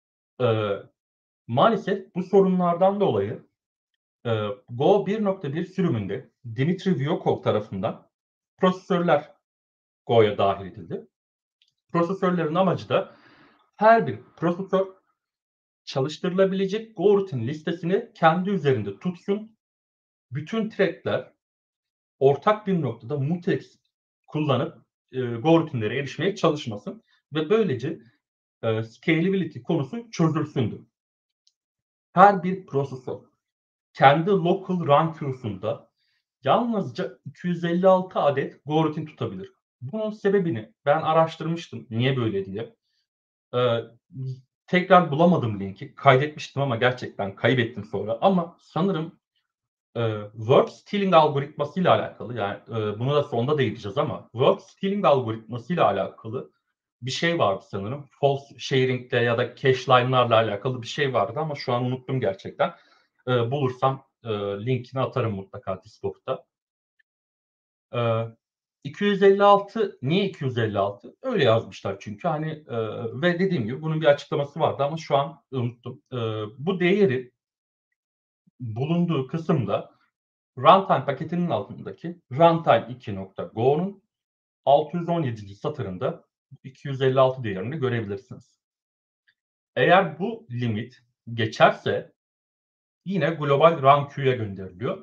Maalesef bu sorunlardan dolayı Go 1.1 sürümünde Dmitry Vyokov tarafından prosesörler Go'ya dahil edildi. Prosesörlerin amacı da her bir prosesör çalıştırılabilecek Go routing listesini kendi üzerinde tutsun. Bütün thread'ler ortak bir noktada mutex kullanıp Go routing'lere erişmeye çalışmasın ve böylece scalability konusu çözülsündü. Her bir prosesör kendi local run queue'sunda yalnızca 256 adet Go routing tutabilir. Bunun sebebini ben araştırmıştım. Niye böyle diye. Ee, Tekrar bulamadım linki. Kaydetmiştim ama gerçekten kaybettim sonra. Ama sanırım word stealing algoritmasıyla alakalı, yani bunu da sonda değineceğiz ama word stealing algoritmasıyla alakalı bir şey vardı sanırım. False sharing'le ya da cache line'larla alakalı bir şey vardı ama şu an unuttum gerçekten. Bulursam linkini atarım mutlaka Discord'da. 256 niye 256? Öyle yazmışlar çünkü hani ve dediğim gibi bunun bir açıklaması vardı ama şu an unuttum. Bu değeri bulunduğu kısımda runtime paketinin altındaki runtime2.go'nun 617. satırında 256 değerini görebilirsiniz. Eğer bu limit geçerse yine global run queue'ya gönderiliyor.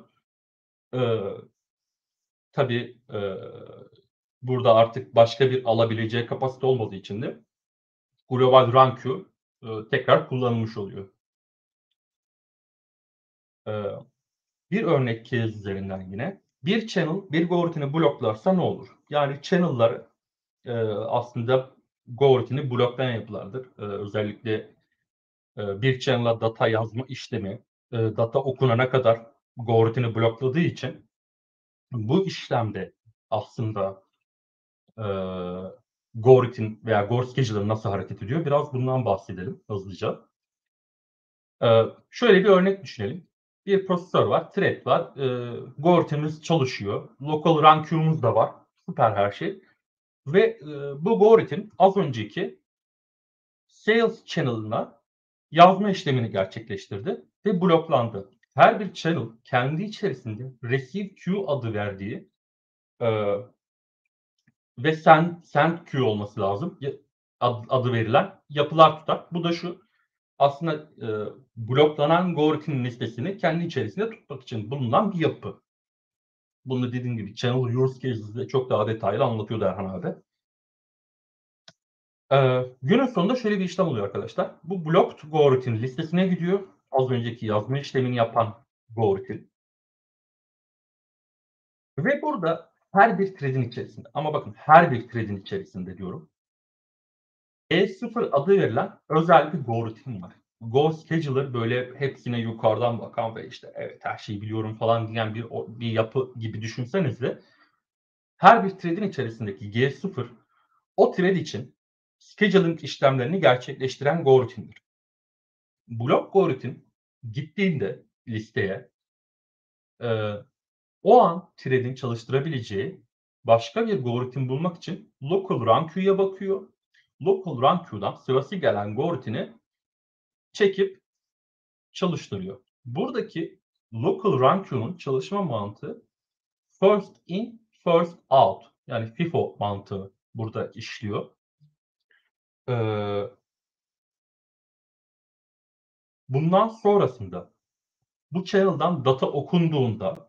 Tabii burada artık başka bir alabileceği kapasite olmadığı için de global run queue tekrar kullanılmış oluyor. Bir örnek case üzerinden yine. Bir channel bir go routing'i bloklarsa ne olur? Yani channel'lar aslında go routing'i bloklayan yapılardır. Özellikle bir channel'a data yazma işlemi, data okunana kadar go routing'i blokladığı için bu işlemde aslında Go routing veya Go scheduler nasıl hareket ediyor? Biraz bundan bahsedelim hızlıca. Şöyle bir örnek düşünelim. Bir prosesör var, thread var. Go routing'imiz çalışıyor. Local run queue'umuz da var. Süper her şey. Ve bu Go routing az önceki sales channel'ına yazma işlemini gerçekleştirdi ve bloklandı. Her bir channel kendi içerisinde receive queue adı verdiği ve send queue olması lazım. Adı verilen yapılar tutar. Bu da şu, aslında bloklanan Go routing listesini kendi içerisinde tutmak için bulunan bir yapı. Bunu dediğim gibi channel use cases'de çok daha detaylı anlatıyordu Erhan abi. Günün sonunda şöyle bir işlem oluyor arkadaşlar. Bu blocked Go routing listesine gidiyor. Az önceki yazma işlemini yapan Go routing. Ve burada her bir thread'in içerisinde, ama bakın her bir thread'in içerisinde diyorum, E0 adı verilen özel bir go routing var. Go Scheduler böyle hepsine yukarıdan bakan ve işte evet her şeyi biliyorum falan diyen bir yapı gibi düşünsenize. Her bir thread'in içerisindeki G0 o thread için scheduling işlemlerini gerçekleştiren go rutindir. Blok go rutin gittiğinde listeye eee, o an thread'in çalıştırabileceği başka bir go rutin bulmak için local run queue'ya bakıyor. Local run queue'dan sırası gelen go rutin'i çekip çalıştırıyor. Buradaki local run queue'nun çalışma mantığı first in, first out. Yani FIFO mantığı burada işliyor. Ee, bundan sonrasında bu channel'dan data okunduğunda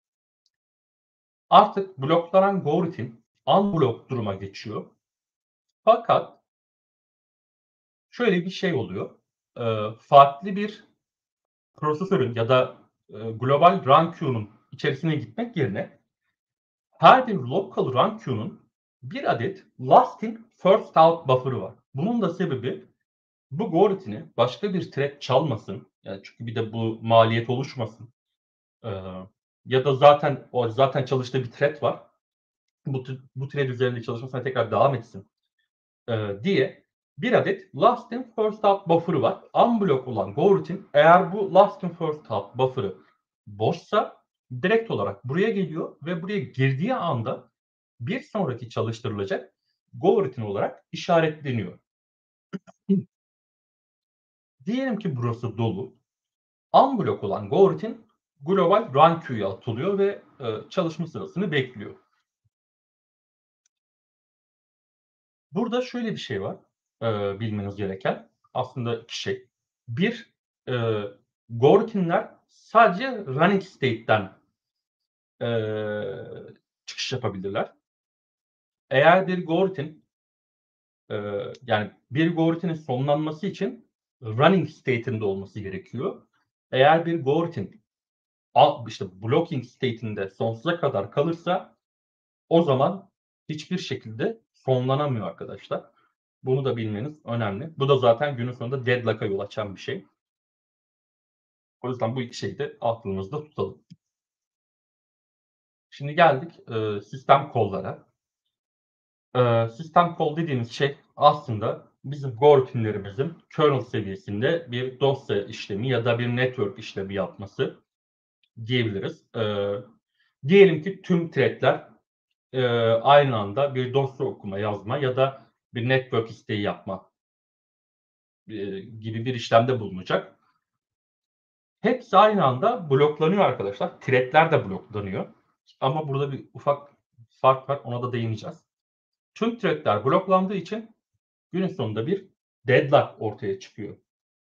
artık bloklanan go routine unblock duruma geçiyor. Fakat şöyle bir şey oluyor. Farklı bir prosesörün ya da global run queue'nun içerisine gitmek yerine her bir local run queue'nun bir adet last in first out buffer'ı var. Bunun da sebebi bu go routine'i başka bir thread çalmasın. Yani çünkü bir de bu maliyet oluşmasın. Ee, ya da zaten çalıştığı bir thread var. Bu thread üzerinde çalışmasına tekrar devam etsin diye bir adet last in first out buffer'ı var. Unblock olan go routine eğer bu last in first out buffer'ı boşsa direkt olarak buraya geliyor ve buraya girdiği anda bir sonraki çalıştırılacak go routine olarak işaretleniyor. Diyelim ki burası dolu. Unblock olan go routine global run queue'ya atılıyor ve çalışma sırasını bekliyor. Burada şöyle bir şey var bilmeniz gereken. Aslında iki şey. Bir, go routinler sadece running state'ten çıkış yapabilirler. Eğer bir go routine yani bir go routine'in sonlanması için running state'inde olması gerekiyor. Eğer bir go routine işte blocking state'inde sonsuza kadar kalırsa o zaman hiçbir şekilde sonlanamıyor arkadaşlar. Bunu da bilmeniz önemli. Bu da zaten günün sonunda deadlock'a yol açan bir şey. O yüzden bu iki şeyi de aklımızda tutalım. Şimdi geldik sistem call'lara. Sistem call dediğimiz şey aslında bizim Go rutinlerimizin kernel seviyesinde bir dosya işlemi ya da bir network işlemi yapması diyebiliriz. Diyelim ki tüm threadler aynı anda bir dosya okuma, yazma ya da bir network isteği yapma gibi bir işlemde bulunacak. Hepsi aynı anda bloklanıyor arkadaşlar. Threadler de bloklanıyor. Ama burada bir ufak fark var. Ona da değineceğiz. Tüm threadler bloklandığı için günün sonunda bir deadlock ortaya çıkıyor.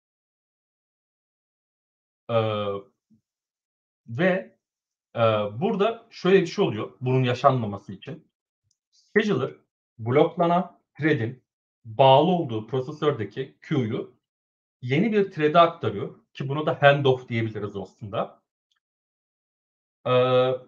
Ee, ve burada şöyle bir şey oluyor. Bunun yaşanmaması için. Scheduler bloklanan thread'in bağlı olduğu prosesördeki queue'yu yeni bir thread'e aktarıyor. Ki buna da handoff diyebiliriz aslında. Ee,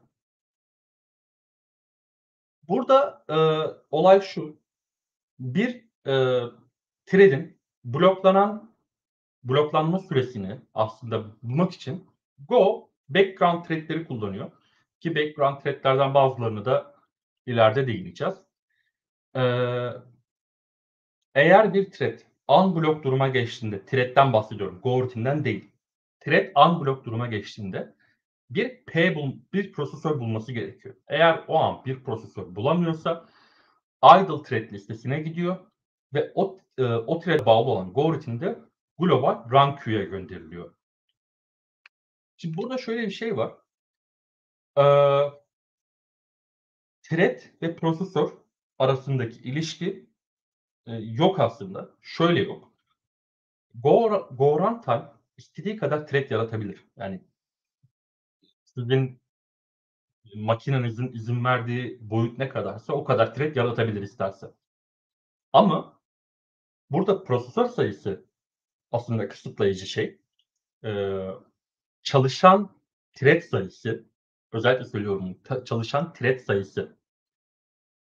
burada olay şu. Bir thread'in bloklanma süresini aslında bulmak için Go background thread'leri kullanıyor. Ki background thread'lerden bazılarını da ileride değineceğiz. Eee, eğer bir thread unblock duruma geçtiğinde, thread'den bahsediyorum, Go routine'den değil. Thread unblock duruma geçtiğinde bir prosesör bulması gerekiyor. Eğer o an bir prosesör bulamıyorsa idle thread listesine gidiyor ve o thread'e bağlı olan Go routine'de global run queue'ya gönderiliyor. Şimdi burada şöyle bir şey var. Eee, thread ve prosesör arasındaki ilişki yok aslında. Şöyle yok. Go runtime istediği kadar thread yaratabilir. Yani sizin makinenizin izin verdiği boyut ne kadarsa o kadar thread yaratabilir isterse. Ama burada prosesör sayısı aslında kısıtlayıcı şey. Eee, çalışan thread sayısı, özellikle söylüyorum, çalışan thread sayısı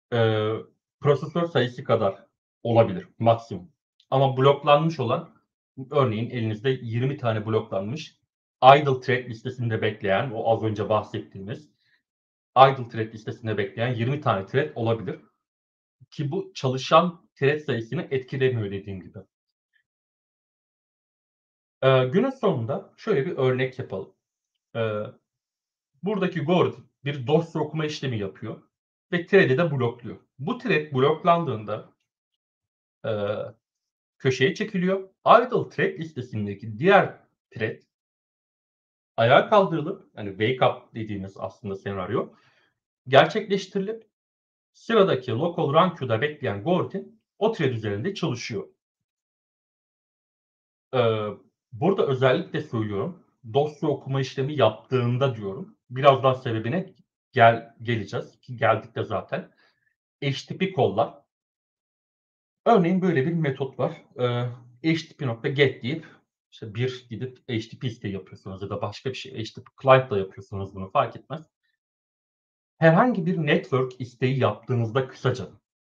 prosesör sayısı kadar olabilir maksimum. Ama bloklanmış olan Örneğin elinizde 20 tane bloklanmış idle thread listesinde bekleyen, o az önce bahsettiğimiz idle thread listesinde bekleyen 20 tane thread olabilir. Ki bu çalışan thread sayısını etkilemiyor dediğim gibi. Günün sonunda şöyle bir örnek yapalım. Eee, buradaki Gord bir dosya okuma işlemi yapıyor ve thread'i de blokluyor. Bu thread bloklandığında eee, köşeye çekiliyor. Idle thread listesindeki diğer thread ayağa kaldırılıp, hani wake up dediğimiz aslında senaryo gerçekleştirilip sıradaki local run queue'da bekleyen Gordon o thread üzerinde çalışıyor. Eee, burada özellikle söylüyorum, dosya okuma işlemi yaptığında diyorum. Birazdan sebebine geleceğiz ki geldik de zaten. HTTP call'lar. Örneğin böyle bir metot var. HTTP.get deyip işte bir gidip HTTP isteği yapıyorsunuz ya da başka bir şey HTTP client'la yapıyorsunuz bunu fark etmez. Herhangi bir network isteği yaptığınızda kısaca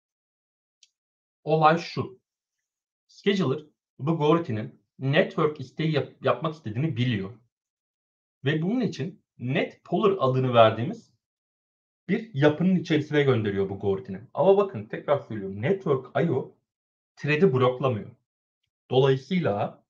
olay şu. Scheduler bu Gorty'nin network isteği yapmak istediğini biliyor. Ve bunun için net polar adını verdiğimiz bir yapının içerisine gönderiyor bu Gorty'ni. Ama bakın tekrar söylüyorum. Network IO thread'i bloklamıyor. Dolayısıyla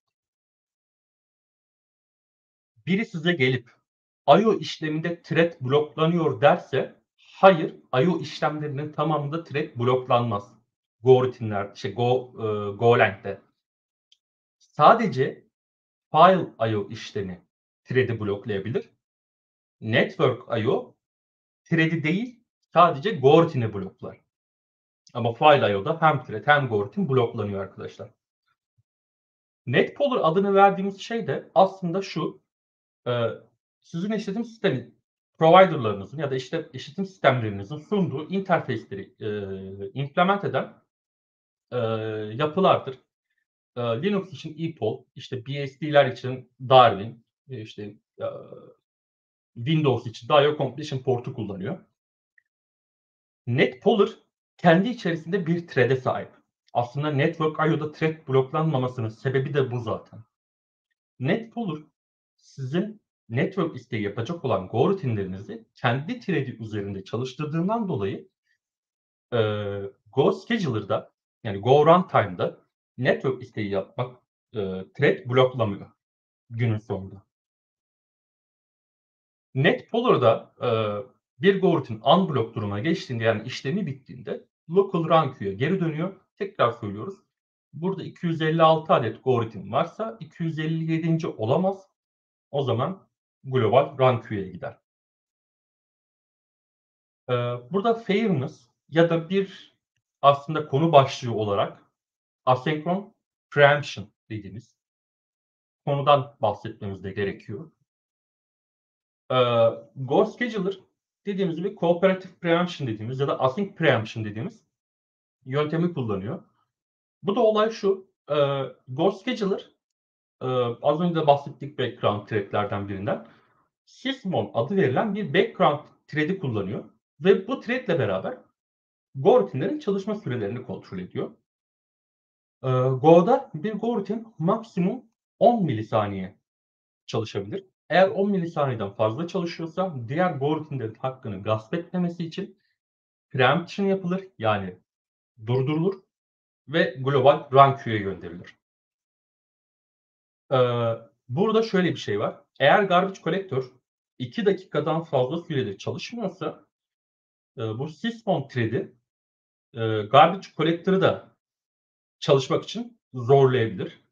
biri size gelip IO işleminde thread bloklanıyor derse hayır, IO işlemlerinin tamamında thread bloklanmaz. Go rutinler, Golang'de. Sadece file IO işlemi thread'i bloklayabilir. Network IO thread'i değil, sadece Go rutin'i bloklar. Ama file IO'da hem thread hem Go rutin bloklanıyor arkadaşlar. NetPolar adını verdiğimiz şey de aslında şu. Eee, sizin işletim sistemi provider'larınızın ya da işte işletim sistemlerinizin sunduğu interface'leri, implement eden, eee, yapılardır. Linux için EPOL, işte BSD'ler için Darwin, işte, Windows için de IO Completion Port'u kullanıyor. NetPolar kendi içerisinde bir thread'e sahip. Aslında Network IO'da thread bloklanmamasının sebebi de bu zaten. NetPolar sizin network isteği yapacak olan Go rutinlerinizi kendi thread'i üzerinde çalıştırdığından dolayı Go Scheduler'da yani Go Runtime'da network isteği yapmak thread bloklamıyor günün sonunda. NetPolar'da bir Go rutin unblock duruma geçtiğinde yani işlemi bittiğinde local run queue'ya geri dönüyor. Tekrar söylüyoruz. Burada 256 adet Go rutin varsa 257. olamaz. O zaman global run queue'ya gider. Burada fairness ya da bir aslında konu başlığı olarak asenkron preemption dediğimiz konudan bahsetmemiz de gerekiyor. Go Scheduler dediğimiz gibi cooperative preemption dediğimiz ya da async preemption dediğimiz yöntemi kullanıyor. Bu da olay şu, Go Scheduler, az önce de bahsettik background thread'lerden birinden. Sysmon adı verilen bir background thread'i kullanıyor ve bu thread'le beraber Go rutinlerin çalışma sürelerini kontrol ediyor. Go'da bir Go rutin maksimum 10 milisaniye çalışabilir. Eğer 10 milisaniyeden fazla çalışıyorsa diğer Go rutinlerin hakkını gasp etmemesi için preemption yapılır, yani durdurulur ve global run queue'ya gönderilir. Burada şöyle bir şey var. Eğer garbage collector 2 dakikadan fazla sürede çalışmıyorsa bu sysmon thread'i garbage collector'ı da çalışmak için zorlayabilir.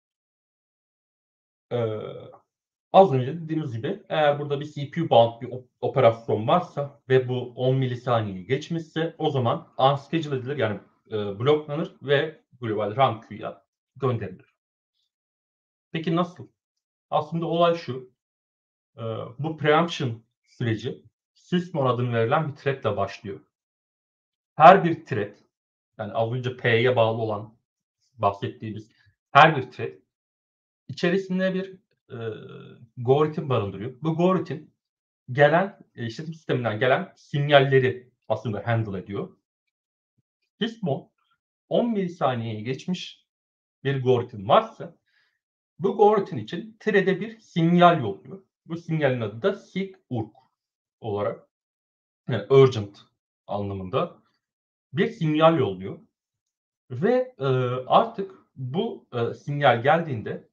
Eee, az önce dediğimiz gibi eğer burada bir CPU bound bir operasyon varsa ve bu 10 milisaniyeyi geçmişse o zaman unschedule edilir yani bloklanır ve global run queue'ya gönderilir. Peki nasıl? Aslında olay şu. Bu preemption süreci sysmon adını verilen bir thread'le başlıyor. Her bir thread yani az önce P'ye bağlı olan bahsettiğimiz her bir thread içerisinde bir Go rutin barındırıyor. Bu Go rutin gelen, işletim sisteminden gelen sinyalleri aslında handle ediyor. Sysmon 10 milisaniyeyi geçmiş bir Go rutin varsa Bu go için Thread'e bir sinyal yolluyor. Bu sinyalin adı da SIG-URG olarak, yani urgent anlamında bir sinyal yolluyor ve, artık bu, sinyal geldiğinde,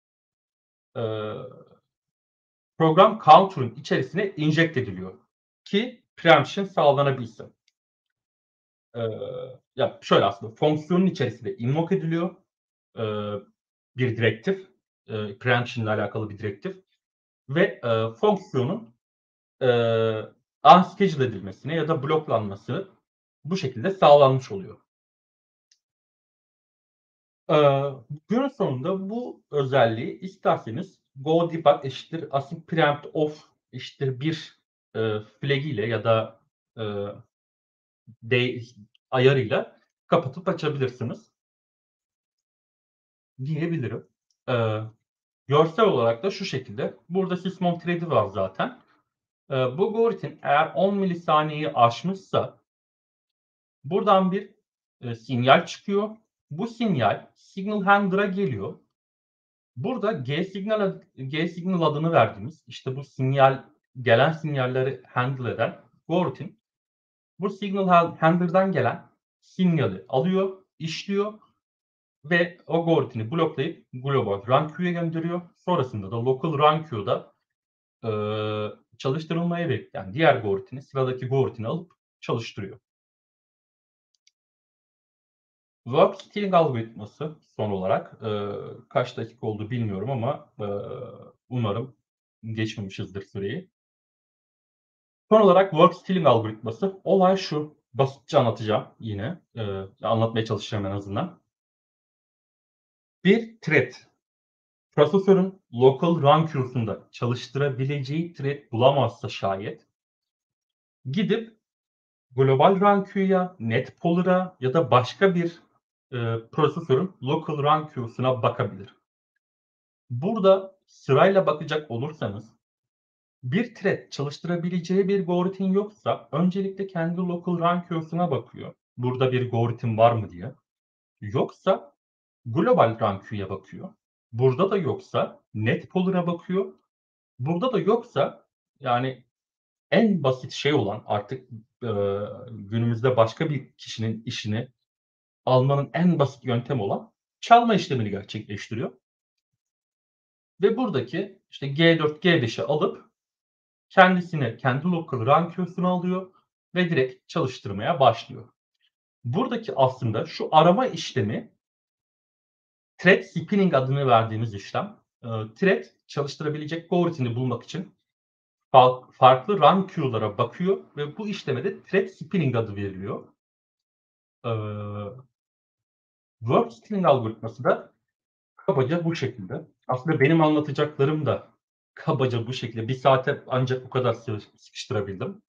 eee, program counter'ın içerisine inject ediliyor ki preemption sağlanabilsin. Ya, şöyle aslında fonksiyonun içerisinde invoke ediliyor, eee, bir direktif, preemption ile alakalı bir direktif ve, fonksiyonun, eee, unschedule edilmesine ya da bloklanması bu şekilde sağlanmış oluyor. Eee, Günün sonunda bu özelliği isterseniz go debug eşittir async preempt off eşittir 1, flag ya da, eee, de ayarıyla kapatıp açabilirsiniz diyebilirim. Eee, Görsel olarak da şu şekilde. Burada sysmon thread'i var zaten. Bu go eğer 10 milisaniyeyi aşmışsa buradan bir, sinyal çıkıyor. Bu sinyal signal handler'a geliyor. Burada G-signal adını verdiğimiz, işte, bu gelen sinyalleri handle eden go bu signal handler'dan gelen sinyali alıyor, işliyor ve o go bloklayıp global run queue'ya gönderiyor. Sonrasında da local run queue'da, çalıştırılmayı bekleyen diğer go sıradaki go alıp çalıştırıyor. Work stealing algoritması son olarak, kaç dakika oldu bilmiyorum ama, umarım geçmemişizdir süreyi. Son olarak work stealing algoritması. Olay şu, basitçe anlatacağım yine, anlatmaya çalışacağım en azından. Bir thread, prosesörün local run queue'sunda çalıştırabileceği thread bulamazsa şayet, gidip global run queue'ya, netpoller'a ya da başka bir, prosesörün local run queue'suna bakabilir. Burada sırayla bakacak olursanız, bir thread çalıştırabileceği bir go yoksa öncelikle kendi local run queue'suna bakıyor. Burada bir go var mı diye. Yoksa global run queue'ya bakıyor. Burada da yoksa netpoller'a bakıyor. Burada da yoksa, yani en basit şey olan artık, günümüzde başka bir kişinin işini almanın en basit yöntemi olan çalma işlemini gerçekleştiriyor ve buradaki, işte, G4, G5'i alıp kendisine, kendi local run queue'suna alıyor ve direkt çalıştırmaya başlıyor. Buradaki aslında şu arama işlemi thread spinning adını verdiğimiz işlem. Thread çalıştırabilecek go bulmak için farklı run queue'lara bakıyor ve bu işleme de thread spinning adı veriliyor. Eee, Work stealing algoritması da kabaca bu şekilde. Aslında benim anlatacaklarım da kabaca bu şekilde. Bir saate ancak bu kadar sıkıştırabildim.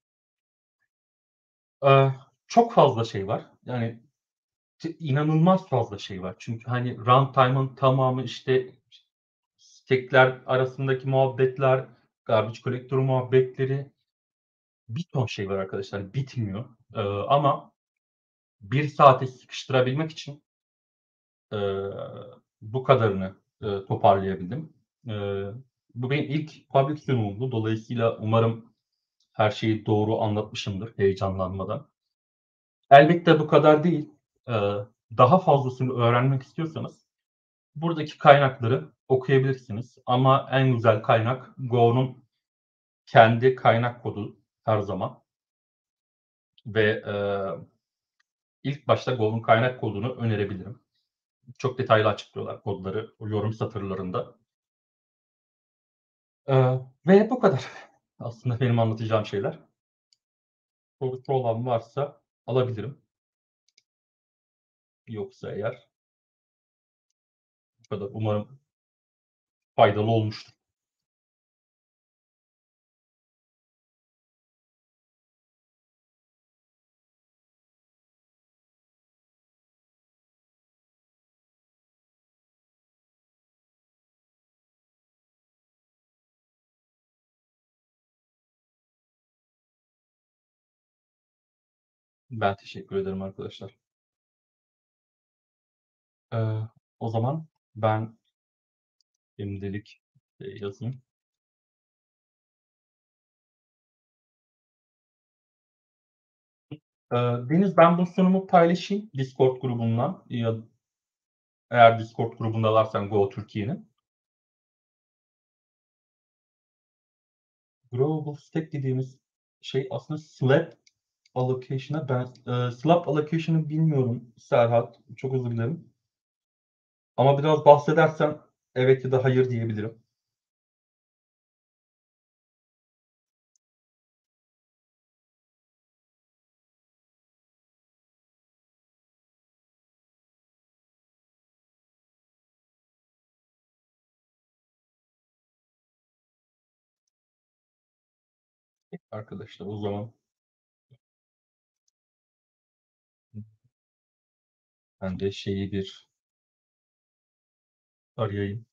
Eee, Çok fazla şey var. Yani inanılmaz fazla şey var. Çünkü, hani, runtime'ın tamamı, işte, stack'ler arasındaki muhabbetler, garbage collector muhabbetleri, bir ton şey var arkadaşlar, bitmiyor. Ama bir saate sıkıştırabilmek için, eee, bu kadarını, toparlayabildim. Eee, Bu benim ilk public sunumumdu. Dolayısıyla umarım her şeyi doğru anlatmışımdır heyecanlanmadan. Elbette bu kadar değil. Daha fazlasını öğrenmek istiyorsanız buradaki kaynakları okuyabilirsiniz ama en güzel kaynak Go'nun kendi kaynak kodu her zaman ve, ilk başta Go'nun kaynak kodunu önerebilirim. Çok detaylı açıklıyorlar kodları o yorum satırlarında. Ve bu kadar aslında benim anlatacağım şeyler. Sorusu olan varsa alabilirim. Yoksa eğer bu kadar. Umarım faydalı olmuştur. Ben teşekkür ederim arkadaşlar. Eee, O zaman ben Şimdilik yazayım. Deniz, ben bu sunumu paylaşayım Discord grubundan. Ya, eğer Discord grubundalarsan Go Türkiye'nin. Global Stack dediğimiz şey aslında Slab Allocation'a Slab Allocation'ı bilmiyorum Serhat. Çok özür dilerim. Ama biraz bahsedersen evet ya da hayır diyebilirim. Arkadaşlar o zaman ben de şeyi bir arayayım.